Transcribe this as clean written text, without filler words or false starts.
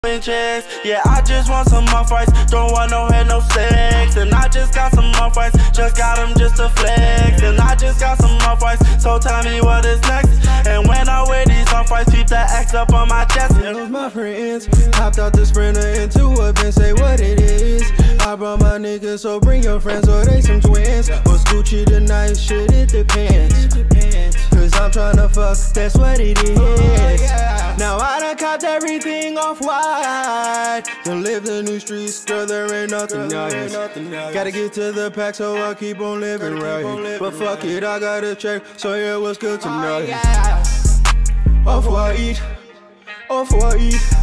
inches. Yeah, I just want some off-whites, don't want no head, no sex. And I just got some off-whites, just got them just to flex. And I just got some off-whites, so tell me what is next. And when I wear these off-whites, keep the X up on my chest. Here goes my friends, hopped out the Sprinter into a Benz, say what it is. I brought my niggas, so bring your friends, or they some twins. What's Gucci tonight? Shit, it depends. Cause I'm tryna fuck, that's what it is. Now I done copped everything off-white. Done live the new streets, girl, there ain't nothing nice. Gotta get to the pack, so I keep on living right. But fuck it, I got a check, so yeah, what's good tonight? Off-white, off-white.